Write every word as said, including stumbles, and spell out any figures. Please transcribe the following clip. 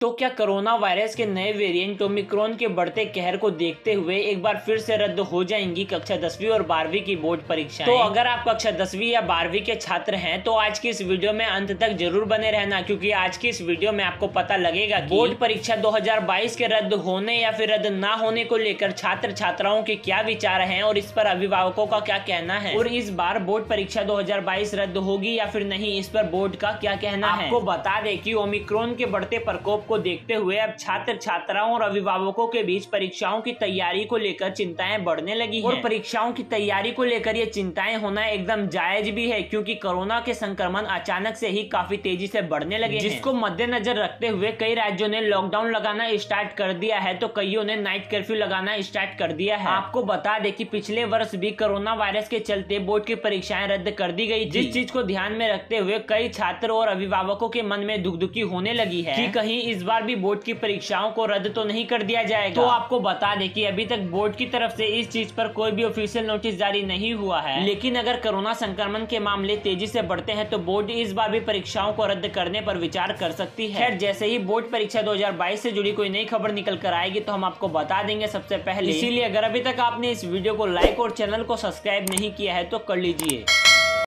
तो क्या corona virus के नए वेरिएंट ओमिक्रॉन के बढ़ते कहर को देखते हुए एक बार फिर से रद्द हो जाएंगी कक्षा दसवीं और बारहवीं की बोर्ड परीक्षाएं? तो अगर आप कक्षा दसवीं या बारहवीं के छात्र हैं तो आज की इस वीडियो में अंत तक जरूर बने रहना, क्योंकि आज की इस वीडियो में आपको पता लगेगा कि बोर्ड परीक्षा दो हज़ार बाईस के रद्द होने या फिर रद्द ना होने को लेकर छात्र छात्राओं के क्या विचार हैं और इस पर अभिभावकों का क्या कहना है, और इस बार बोर्ड परीक्षा दो हज़ार बाईस रद्द होगी या फिर नहीं, इस पर बोर्ड का क्या कहना है। आपको बता दें कि ओमिक्रॉन के बढ़ते प्रकोप को देखते हुए अब छात्र छात्राओं और अभिभावकों के बीच परीक्षाओं की तैयारी को लेकर चिंताएं बढ़ने लगी हैं। और परीक्षाओं की तैयारी को लेकर ये चिंताएं होना एकदम जायज भी है, क्योंकि कोरोना के संक्रमण अचानक से ही काफी तेजी से बढ़ने लगे हैं, जिसको मद्देनजर रखते हुए कई राज्यों ने लॉकडाउन लगाना स्टार्ट कर दिया है तो कईयों ने नाइट कर्फ्यू लगाना स्टार्ट कर दिया है। आपको बता दें कि पिछले वर्ष भी कोरोना वायरस के चलते बोर्ड की परीक्षाएं रद्द कर दी गई थी, जिस चीज को ध्यान में रखते हुए कई छात्र और अभिभावकों के मन में दुखदुखी होने लगी है कि कहीं इस बार भी बोर्ड की परीक्षाओं को रद्द तो नहीं कर दिया जाएगा। तो आपको बता दें कि अभी तक बोर्ड की तरफ से इस चीज पर कोई भी ऑफिशियल नोटिस जारी नहीं हुआ है, लेकिन अगर कोरोना संक्रमण के मामले तेजी से बढ़ते हैं तो बोर्ड इस बार भी परीक्षाओं को रद्द करने पर विचार कर सकती है। खैर, जैसे ही बोर्ड परीक्षा दो हज़ार बाईस से जुड़ी कोई नई खबर निकल कर आएगी तो हम आपको बता देंगे सबसे पहले। इसीलिए अगर अभी तक आपने इस वीडियो को लाइक और चैनल को सब्सक्राइब नहीं किया है तो कर लीजिए।